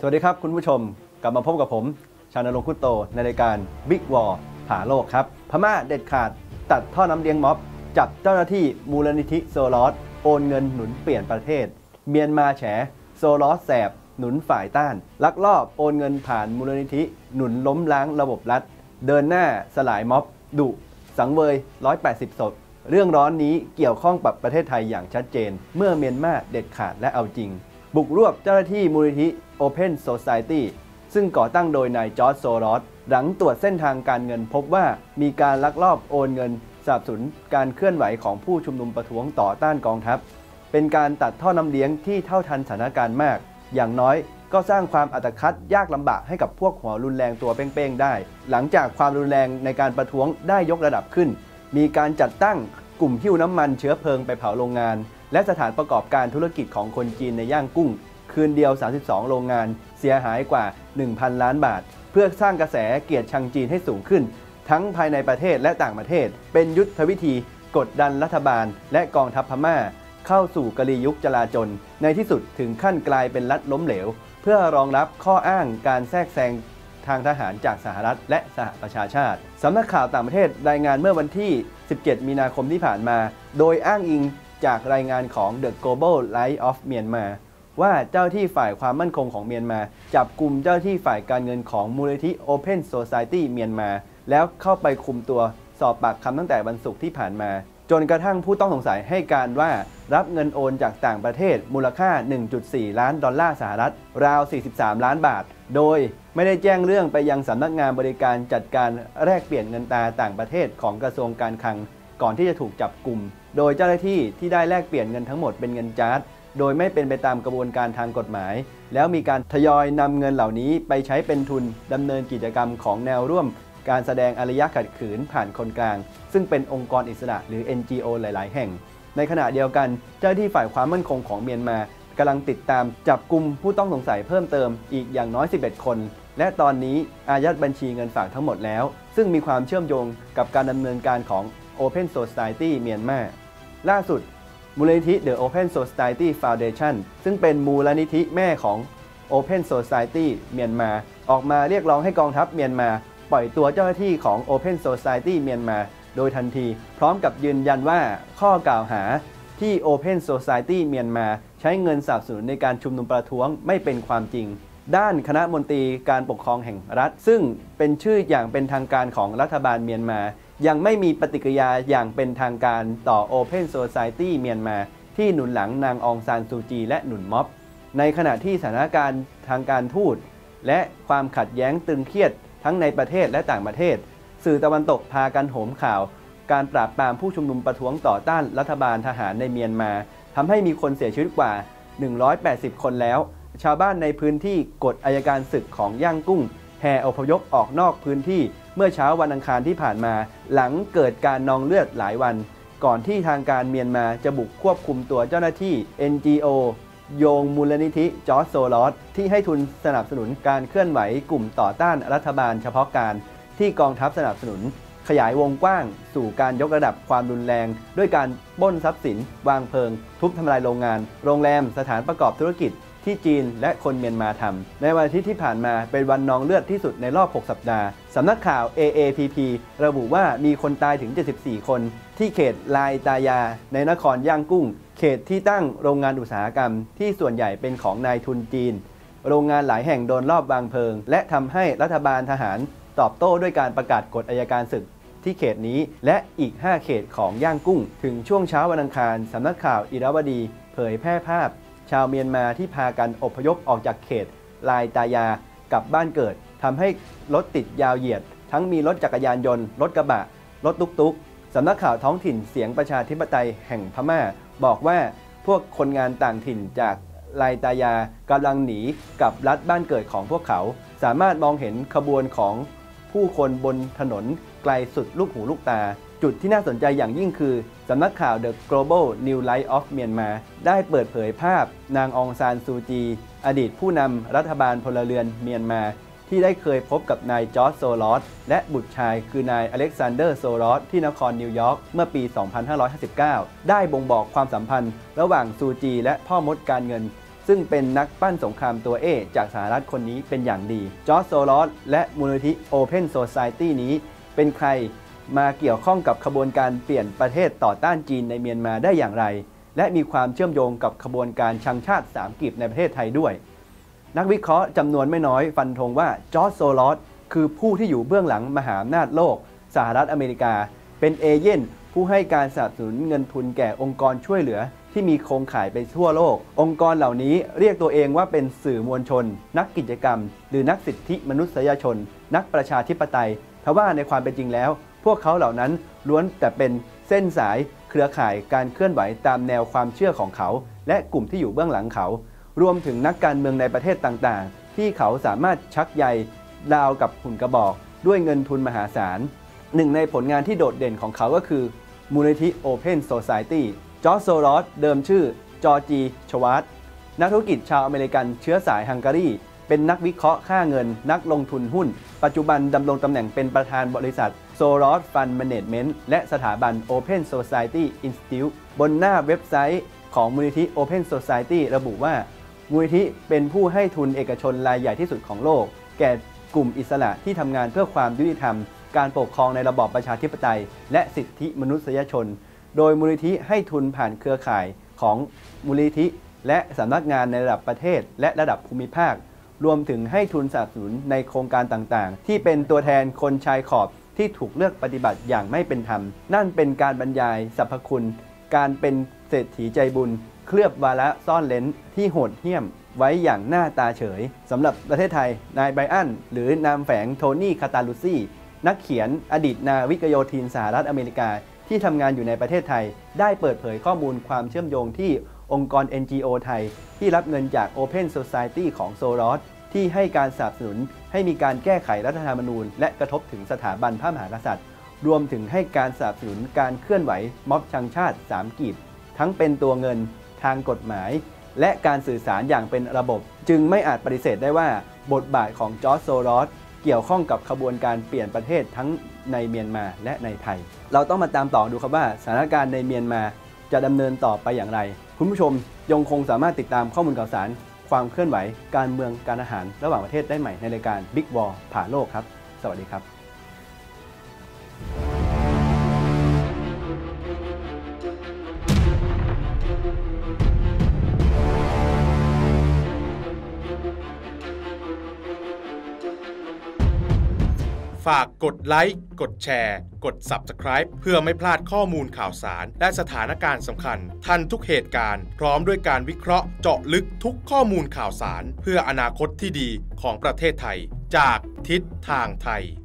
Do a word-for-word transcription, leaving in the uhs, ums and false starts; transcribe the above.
สวัสดีครับคุณผู้ชมกลับมาพบกับผมชานรงค์คุตโตในรายการ Big War ผ่าโลกครับพม่าเด็ดขาดตัดท่อน้ำเลี้ยงม็อบจับเจ้าหน้าที่มูลนิธิโซลอสโอนเงินหนุนเปลี่ยนประเทศเมียนมาแฉโซลอสแสบหนุนฝ่ายต้านลักลอบโอนเงินผ่านมูลนิธิหนุนล้มล้างระบบรัฐเดินหน้าสลายม็อบดุสังเวยหนึ่งร้อยแปดสิบศพเรื่องร้อนนี้เกี่ยวข้องกับประเทศไทยอย่างชัดเจนเมื่อเมียนมาเด็ดขาดและเอาจริงบุกรวบเจ้าหน้าที่มูลนิธิ Open Society ซึ่งก่อตั้งโดยนายจอร์จโซรอสหลังตรวจเส้นทางการเงินพบว่ามีการลักลอบโอนเงินสนับสนุนการเคลื่อนไหวของผู้ชุมนุมประท้วงต่อต้านกองทัพเป็นการตัดท่อน้ำเลี้ยงที่เท่าทันสถานการณ์มากอย่างน้อยก็สร้างความอัตคัดยากลำบากให้กับพวกหัวรุนแรงตัวเป้งๆได้หลังจากความรุนแรงในการประท้วงได้ยกระดับขึ้นมีการจัดตั้งกลุ่มหิ้วน้ำมันเชื้อเพลิงไปเผาโรงงานและสถานประกอบการธุรกิจของคนจีนในย่างกุ้งคืนเดียวสามสิบสองโรงงานเสียหายกว่า หนึ่งพัน ล้านบาทเพื่อสร้างกระแสเกลียดชังจีนให้สูงขึ้นทั้งภายในประเทศและต่างประเทศเป็นยุทธวิธีกดดันรัฐบาลและกองทัพพม่าเข้าสู่กลียุคจลาจลในที่สุดถึงขั้นกลายเป็นรัฐล้มเหลวเพื่อรองรับข้ออ้างการแทรกแซงทางทหารจากสหรัฐและสหประชาชาติสำนักข่าวต่างประเทศรายงานเมื่อวันที่สิบเจ็ดมีนาคมที่ผ่านมาโดยอ้างอิงจากรายงานของ The Global Light of Myanmar ว่าเจ้าที่ฝ่ายความมั่นคงของเมียนมาจับกลุ่มเจ้าที่ฝ่ายการเงินของมูลนิธิ Open Society เมียนมาแล้วเข้าไปคุมตัวสอบปากคำตั้งแต่วันศุกร์ที่ผ่านมาจนกระทั่งผู้ต้องสงสัยให้การว่ารับเงินโอนจากต่างประเทศมูลค่า หนึ่งจุดสี่ ล้านดอลลาร์สหรัฐราว สี่สิบสาม ล้านบาทโดยไม่ได้แจ้งเรื่องไปยังสำนักงานบริการจัดการแลกเปลี่ยนเงินตราต่างประเทศของกระทรวงการคลังก่อนที่จะถูกจับกลุ่มโดยเจ้าหน้าที่ที่ได้แลกเปลี่ยนเงินทั้งหมดเป็นเงินจาร์ดโดยไม่เป็นไปตามกระบวนการทางกฎหมายแล้วมีการทยอยนำเงินเหล่านี้ไปใช้เป็นทุนดำเนินกิจกรรมของแนวร่วมการแสดงอารยะขัดขืนผ่านคนกลางซึ่งเป็นองค์กรอิสระหรือ เอ็น จี โอ หลายๆแห่งในขณะเดียวกันเจ้าหน้าที่ฝ่ายความมั่นคงของเมียนมากำลังติดตามจับกุมผู้ต้องสงสัยเพิ่มเติมอีกอย่างน้อยสิบเอ็ดคนและตอนนี้อายัดบัญชีเงินฝากทั้งหมดแล้วซึ่งมีความเชื่อมโยงกับการดำเนินการของ Open Society เมียนมาล่าสุดมูลนิธิ The Open Society Foundation ซึ่งเป็นมูลนิธิแม่ของ Open Society เมียนมาออกมาเรียกร้องให้กองทัพเมียนมาปล่อยตัวเจ้าหน้าที่ของ Open Society เมียนมาโดยทันทีพร้อมกับยืนยันว่าข้อกล่าวหาที่ Open Society เมียนมาใช้เงินสนับสนุนในการชุมนุมประท้วงไม่เป็นความจริงด้านคณะมนตรีการปกครองแห่งรัฐซึ่งเป็นชื่ออย่างเป็นทางการของรัฐบาลเมียนมายังไม่มีปฏิกิริยาอย่างเป็นทางการต่อ Open Society เมียนมาที่หนุนหลังนางองซานซูจีและหนุนม็อบในขณะที่สถานการณ์ทางการทูตและความขัดแย้งตึงเครียดทั้งในประเทศและต่างประเทศสื่อตะวันตกพากันโหมข่าวการปราบปรามผู้ชุมนุมประท้วงต่อต้านรัฐบาลทหารในเมียนมาทำให้มีคนเสียชีวิตกว่าหนึ่งร้อยแปดสิบคนแล้วชาวบ้านในพื้นที่กฎอัยการศึกของย่างกุ้งแห่อพยพออกนอกพื้นที่เมื่อเช้าวันอังคารที่ผ่านมาหลังเกิดการนองเลือดหลายวันก่อนที่ทางการเมียนมาจะบุกควบคุมตัวเจ้าหน้าที่ เอ็น จี โอ โยงมูลนิธิจอร์จโซรอสที่ให้ทุนสนับสนุนการเคลื่อนไหวกลุ่มต่อต้านรัฐบาลเฉพาะการที่กองทัพสนับสนุนขยายวงกว้างสู่การยกระดับความรุนแรงด้วยการปล้นทรัพย์สินวางเพลิงทุบทำลายโรงงานโรงแรมสถานประกอบธุรกิจที่จีนและคนเมียนมาทำในวันอาทิตย์ที่ผ่านมาเป็นวันนองเลือดที่สุดในรอบหกสัปดาห์สำนักข่าว เอ เอ พี พี ระบุว่ามีคนตายถึงเจ็ดสิบสี่คนที่เขตลายตายาในนครย่างกุ้งเขตที่ตั้งโรงงานอุตสาหกรรมที่ส่วนใหญ่เป็นของนายทุนจีนโรงงานหลายแห่งโดนลอบวางเพลิงและทำให้รัฐบาลทหารตอบโต้ด้วยการประกาศกฎอัยการศึกที่เขตนี้และอีกห้าเขตของย่างกุ้งถึงช่วงเช้าวันอังคารสำนักข่าวอิราวดีเผยแพร่ภาพชาวเมียนมาที่พากันอพยพออกจากเขตลายตายากลับบ้านเกิดทำให้รถติดยาวเหยียดทั้งมีรถจักรยานยนต์รถกระบะรถตุ๊กๆสำนักข่าวท้องถิ่นเสียงประชาธิปไตยแห่งพม่าบอกว่าพวกคนงานต่างถิ่นจากลายตายากำลังหนีกลับรัฐบ้านเกิดของพวกเขาสามารถมองเห็นขบวนของผู้คนบนถนนไกลสุดลูกหูลูกตาจุดที่น่าสนใจอย่างยิ่งคือสำนักข่าว The Global New Light of Myanmar ได้เปิดเผยภาพนางองซานซูจีอดีตผู้นำรัฐบาลพลเรือนเมียนมาที่ได้เคยพบกับนายจอร์จโซรอสและบุตรชายคือนายอเล็กซานเดอร์โซรอสที่นครนิวยอร์กเมื่อปี สองพันห้าร้อยห้าสิบเก้า ได้บ่งบอกความสัมพันธ์ระหว่างซูจีและพ่อมดการเงินซึ่งเป็นนักปั้นสงครามตัวเอจากสหรัฐคนนี้เป็นอย่างดีจอร์จโซรอสและมูลนิธิ Open Society นี้เป็นใครมาเกี่ยวข้องกับขบวนการเปลี่ยนประเทศต่อต้านจีนในเมียนมาได้อย่างไรและมีความเชื่อมโยงกับขบวนการชังชาติสามกีบในประเทศไทยด้วยนักวิเคราะห์จำนวนไม่น้อยฟันธงว่าจอร์จโซรอสคือผู้ที่อยู่เบื้องหลังมหาอำนาจโลกสหรัฐอเมริกาเป็นเอเย่นผู้ให้การสนับสนุนเงินทุนแก่องค์กรช่วยเหลือที่มีโครงข่ายไปทั่วโลกองค์กรเหล่านี้เรียกตัวเองว่าเป็นสื่อมวลชนนักกิจกรรมหรือนักสิทธิมนุษยชนนักประชาธิปไตยทว่าในความเป็นจริงแล้วพวกเขาเหล่านั้นล้วนแต่เป็นเส้นสายเครือข่ายการเคลื่อนไหวตามแนวความเชื่อของเขาและกลุ่มที่อยู่เบื้องหลังเขารวมถึงนักการเมืองในประเทศต่างๆที่เขาสามารถชักใยราวกับหุ่นกระบอกด้วยเงินทุนมหาศาลหนึ่งในผลงานที่โดดเด่นของเขาก็คือมูลนิธิ Open Society จอร์จโซรอสเดิมชื่อจอร์จีชวาร์ตนักธุรกิจชาวอเมริกันเชื้อสายฮังการีเป็นนักวิเคราะห์ค่าเงินนักลงทุนหุ้นปัจจุบันดำรงตำแหน่งเป็นประธานบริษัท Soros Fund Management และสถาบัน Open Society Institute บนหน้าเว็บไซต์ของมูลนิธิ Open Society ระบุว่ามูลนิธิเป็นผู้ให้ทุนเอกชนรายใหญ่ที่สุดของโลกแก่กลุ่มอิสระที่ทำงานเพื่อความยุติธรรมการปกครองในระบอบประชาธิปไตยและสิทธิมนุษยชนโดยมูลนิธิให้ทุนผ่านเครือข่ายของมูลนิธิและสำนักงานในระดับประเทศและระดับภูมิภาครวมถึงให้ทุนสนับสนุนในโครงการต่างๆที่เป็นตัวแทนคนชายขอบที่ถูกเลือกปฏิบัติอย่างไม่เป็นธรรมนั่นเป็นการบรรยายสรรพคุณการเป็นเศรษฐีใจบุญเคลือบวาระซ่อนเร้นที่โหดเหี้ยมไว้อย่างหน้าตาเฉยสำหรับประเทศไทยนายไบรอันหรือนามแฝงโทนี่คาตาลูซี่นักเขียนอดีตนาวิกโยธินสหรัฐอเมริกาที่ทำงานอยู่ในประเทศไทยได้เปิดเผยข้อมูลความเชื่อมโยงที่องค์กร เอ็น จี โอ ไทยที่รับเงินจาก Open Society ของโซรอสที่ให้การสนับสนุนให้มีการแก้ไขรัฐธรรมนูญและกระทบถึงสถาบันพระมหากษัตริย์รวมถึงให้การสนับสนุนการเคลื่อนไหวม็อบชังชาติสามกีบทั้งเป็นตัวเงินทางกฎหมายและการสื่อสารอย่างเป็นระบบจึงไม่อาจปฏิเสธได้ว่าบทบาทของจอร์จโซรอสเกี่ยวข้องกับขบวนการเปลี่ยนประเทศทั้งในเมียนมาและในไทยเราต้องมาตามต่อดูครับว่าสถานการณ์ในเมียนมาจะดำเนินต่อไปอย่างไรคุณผู้ชมยังคงสามารถติดตามข้อมูลข่าวสารความเคลื่อนไหวการเมืองการอาหารระหว่างประเทศได้ใหม่ในรายการ Big War ผ่าโลกครับสวัสดีครับฝากกดไลค์กดแชร์กด ซับสไครบ์ เพื่อไม่พลาดข้อมูลข่าวสารและสถานการณ์สำคัญทันทุกเหตุการณ์พร้อมด้วยการวิเคราะห์เจาะลึกทุกข้อมูลข่าวสารเพื่ออนาคตที่ดีของประเทศไทยจากทิศทางไทย